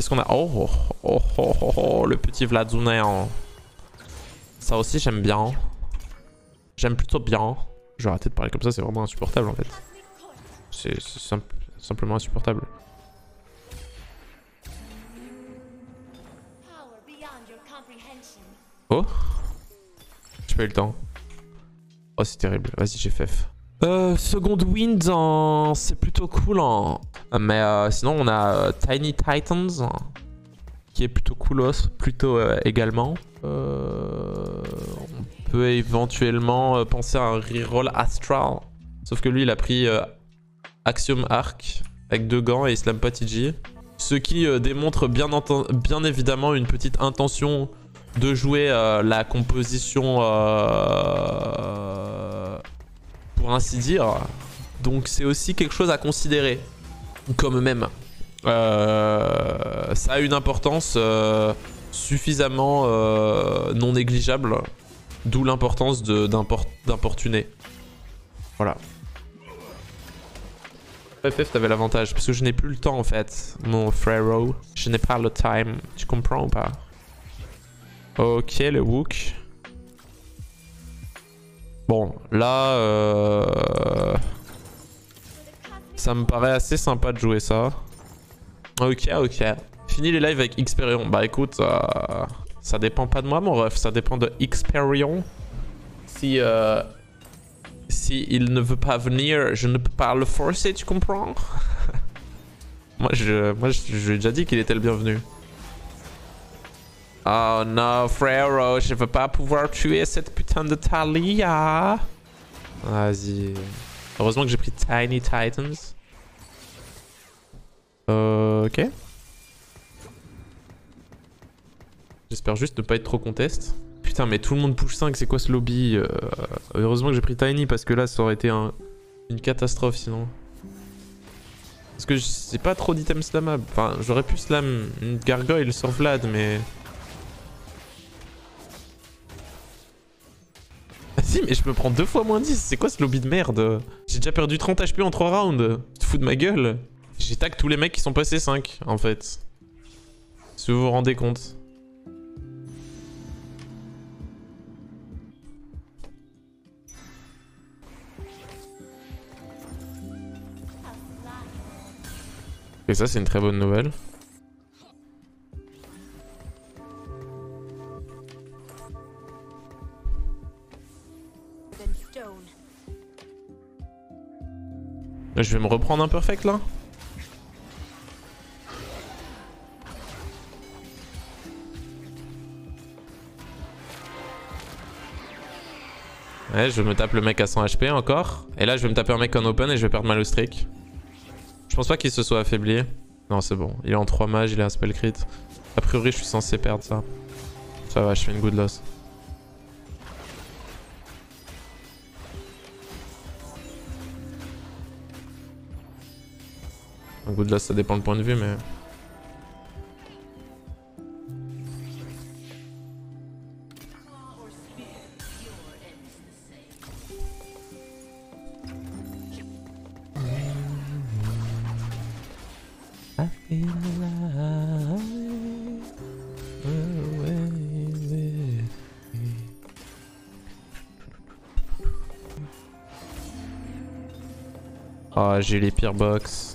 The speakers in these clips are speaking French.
Qu'est-ce qu'on a? Oh, le petit Vladzuner. Ça aussi, j'aime bien. J'aime plutôt bien. Je vais arrêter de parler comme ça, c'est vraiment insupportable en fait. C'est simplement insupportable. Oh, j'ai pas eu le temps. Oh, c'est terrible. Vas-y, j'ai FF. Second Wind, c'est plutôt cool. Mais sinon, on a Tiny Titans, qui est plutôt coolos, plutôt également. On peut éventuellement penser à un reroll Astral. Sauf que lui, il a pris Axiom Arc avec 2 gants et Slam TG. Ce qui démontre bien évidemment une petite intention de jouer la composition pour ainsi dire. Donc c'est aussi quelque chose à considérer comme même. Ça a une importance suffisamment non négligeable, d'où l'importance d'importuner. Voilà. FF, t'avais l'avantage, parce que je n'ai plus le temps en fait, mon frérot. Je n'ai pas le time, tu comprends ou pas? Ok, le Wook. Bon, là, ça me paraît assez sympa de jouer ça. Ok. Fini les lives avec Xperion. Bah écoute, ça dépend pas de moi mon ref, ça dépend de Xperion. Si il ne veut pas venir, je ne peux pas le forcer, tu comprends? moi, je lui ai déjà dit qu'il était le bienvenu. Oh non, frérot, je veux pas pouvoir tuer cette putain de Talia. Vas-y. Heureusement que j'ai pris Tiny Titans. Ok. J'espère juste ne pas être trop contest. Putain, mais tout le monde push 5, c'est quoi ce lobby? Heureusement que j'ai pris Tiny parce que là, ça aurait été une catastrophe sinon. Parce que j'ai pas trop d'items slammables. Enfin, j'aurais pu slam une gargoyle sur Vlad, mais... Si, mais je me prends 2 fois moins 10. C'est quoi ce lobby de merde? J'ai déjà perdu 30 HP en 3 rounds. Tu te fous de ma gueule? J'ai tag tous les mecs qui sont passés 5, en fait. Si vous vous rendez compte. Et ça, c'est une très bonne nouvelle. Je vais me reprendre un perfect là. Ouais, je me tape le mec à 100 HP encore. Et là, je vais me taper un mec en open et je vais perdre ma low streak. Je pense pas qu'il se soit affaibli. Non, c'est bon. Il est en 3 mages, il a un spell crit. A priori, je suis censé perdre ça. Ça va, je fais une good loss. Un good loss, ça dépend du point de vue, mais... I feel alive. Oh, j'ai les pires box.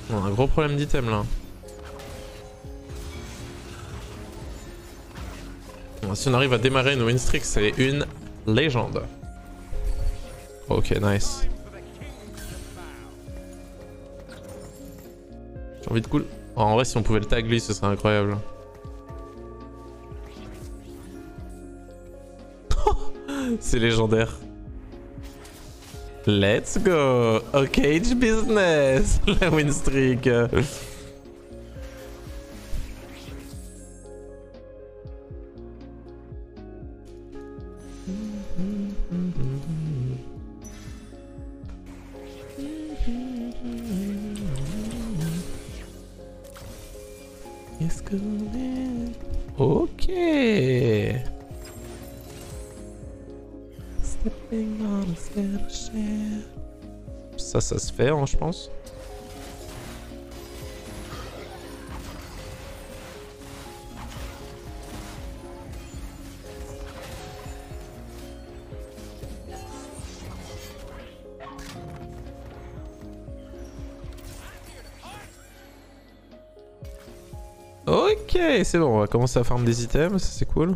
On a un gros problème d'item là. Bon, si on arrive à démarrer une win streak, c'est une légende. Ok, nice. J'ai envie de cool. Oh, en vrai, si on pouvait le tag lui, ce serait incroyable. C'est légendaire. Let's go! Cage business! La win streak! Ok. Ça se fait, hein, je pense. Ok, c'est bon, on va commencer à farm des items, ça c'est cool.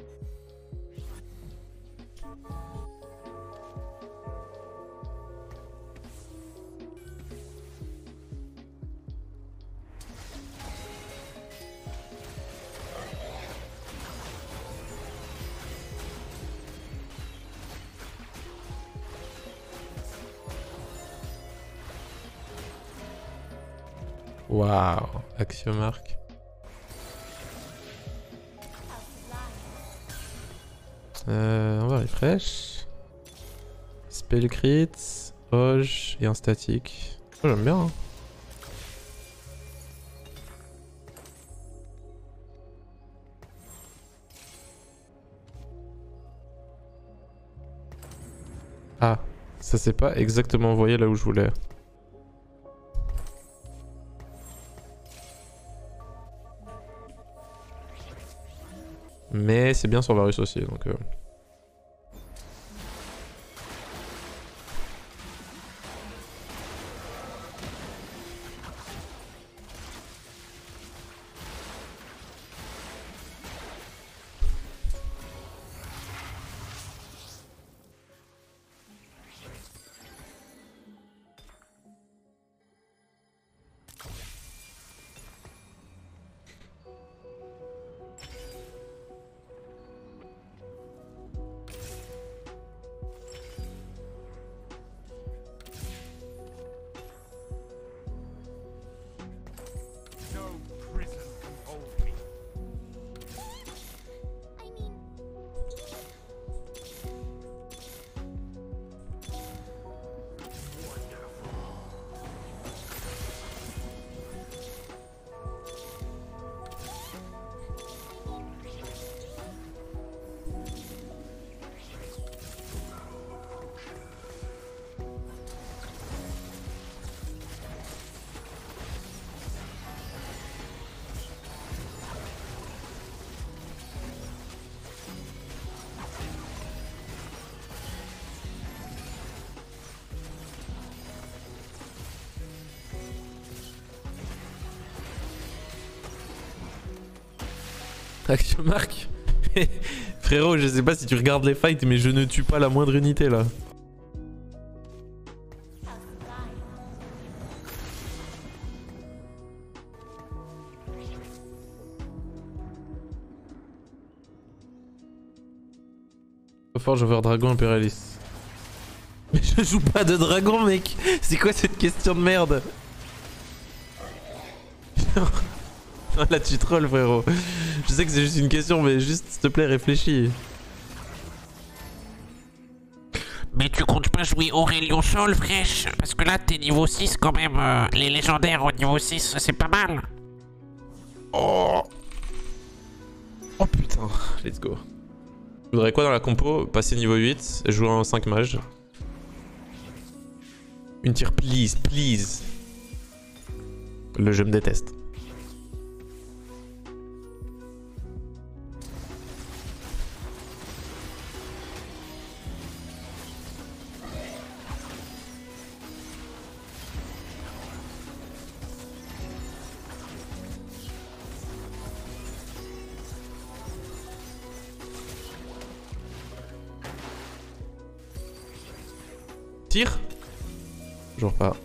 Waouh, Axiomark. On va refresh. Spell crit, Hoge et un statique. Oh, j'aime bien. Hein. Ah, ça s'est pas exactement envoyé là où je voulais. Mais c'est bien sur Varus aussi, donc... Axiomark. Frérot, je sais pas si tu regardes les fights, mais je ne tue pas la moindre unité là. Trop fort, je veux dragon impérialiste. Mais je joue pas de dragon, mec. C'est quoi cette question de merde? Là tu trolls, frérot. Je sais que c'est juste une question, mais juste s'il te plaît réfléchis. Mais tu comptes pas jouer Aurélien Sol, fraîche? Parce que là t'es niveau 6 quand même. Les légendaires au niveau 6, c'est pas mal. Oh. Oh putain, let's go. Je voudrais quoi dans la compo? Passer niveau 8 et jouer en 5 mages. Une tire, please, please. Le jeu me déteste. Tire. Toujours pas.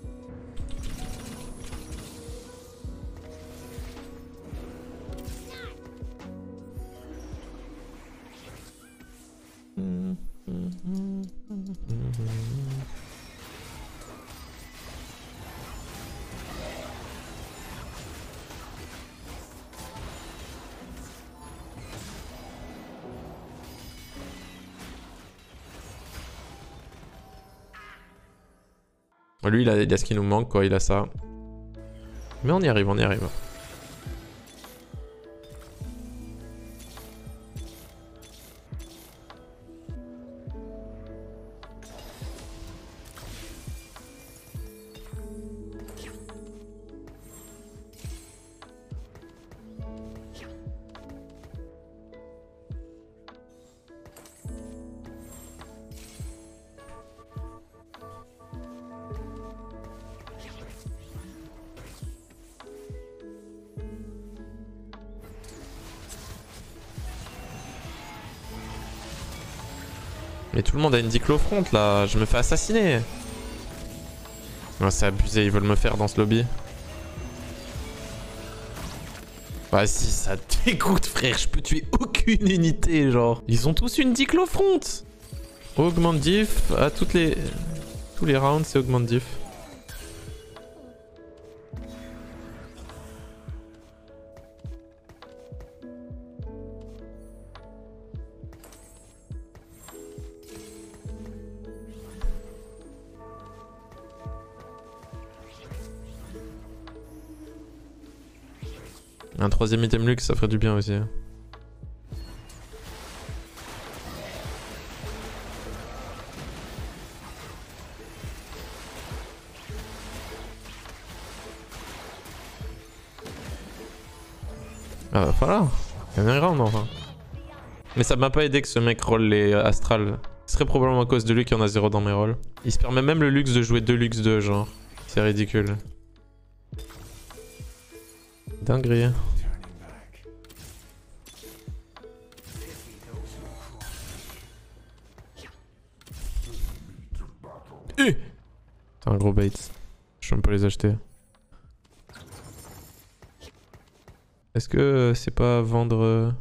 Lui, il a ce qui nous manque, quoi. Il a ça. Mais on y arrive, on y arrive. Mais tout le monde a une diclofront là, je me fais assassiner. Oh, c'est abusé, ils veulent me faire dans ce lobby. Bah si, ça te dégoûte frère, je peux tuer aucune unité genre. Ils ont tous une diclofront. Augmente diff à tous les rounds, c'est augmente diff. Un troisième item luxe, ça ferait du bien aussi. Ah bah voilà, il y en a un round enfin. Mais ça m'a pas aidé que ce mec roll les astrales. Ce serait probablement à cause de lui qu'il y en a 0 dans mes rolls. Il se permet même le luxe de jouer 2 luxe 2 genre. C'est ridicule. Dinguerie. C'est un gros bait. Je peux même pas les acheter. Est-ce que c'est pas vendre...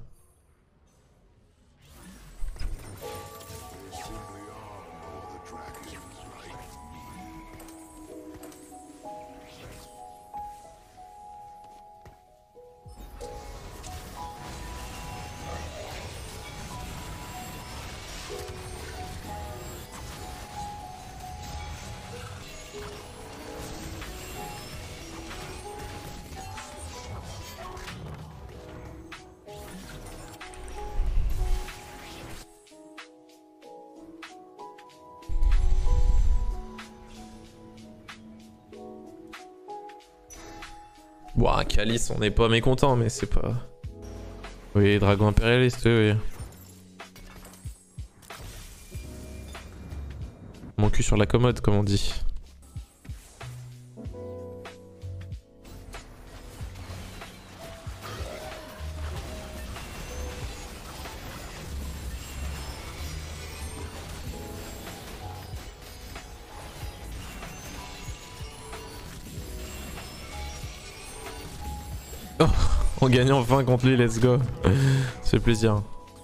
Ouah, Calice, on n'est pas mécontent, mais c'est pas... Oui, dragon impérialiste, oui. Mon cul sur la commode, comme on dit. Oh, on gagne enfin contre lui, let's go. Ça fait plaisir.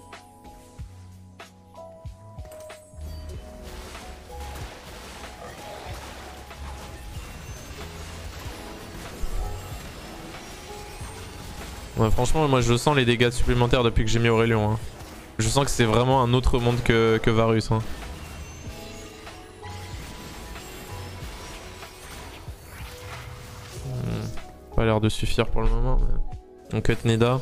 Ouais, franchement, moi je sens les dégâts supplémentaires depuis que j'ai mis Aurelion. Hein. Je sens que c'est vraiment un autre monde que Varus. Hein. Pas l'air de suffire pour le moment. Mais... On cut Neda.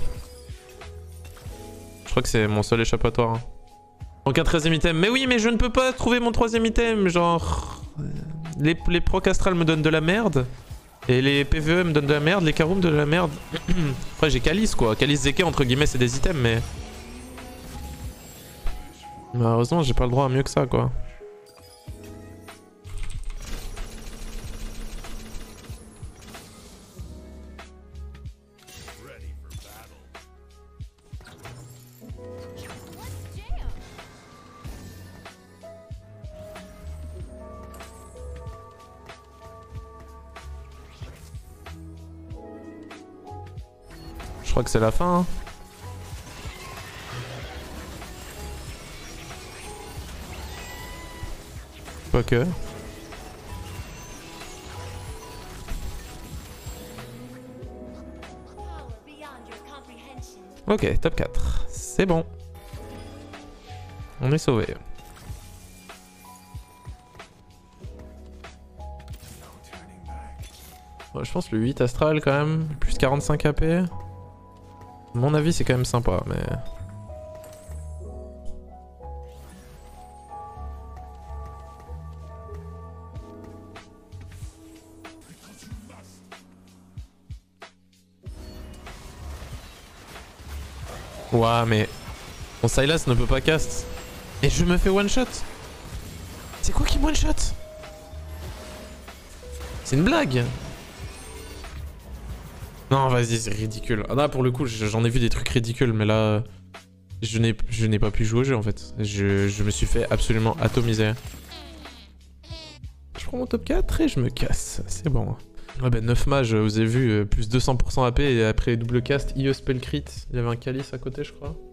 Je crois que c'est mon seul échappatoire. Hein. Donc un 13ème item. Mais oui, mais je ne peux pas trouver mon 3ème item. Genre... Les proc astral me donnent de la merde. Et les PVE me donnent de la merde. Les Karum me donnent de la merde. Après j'ai Calice quoi. Calice Zeke entre guillemets c'est des items mais... Malheureusement j'ai pas le droit à mieux que ça quoi. crois que c'est la fin. Hein. Quoique. Ok, top 4. C'est bon. On est sauvé. Ouais, je pense le 8 astral quand même. Plus 45 AP. À mon avis, c'est quand même sympa, mais... Ouah, mais... Mon Sylas ne peut pas cast. Et je me fais one shot. C'est quoi qui me one shot? C'est une blague. Non, vas-y, c'est ridicule. Ah, là, pour le coup, j'en ai vu des trucs ridicules, mais là... Je n'ai pas pu jouer au jeu, en fait. Je me suis fait absolument atomiser. Je prends mon top 4 et je me casse. C'est bon. Ouais, bah 9 mages, vous avez vu, plus 200% AP et après double cast, IE spell crit. Il y avait un calice à côté, je crois.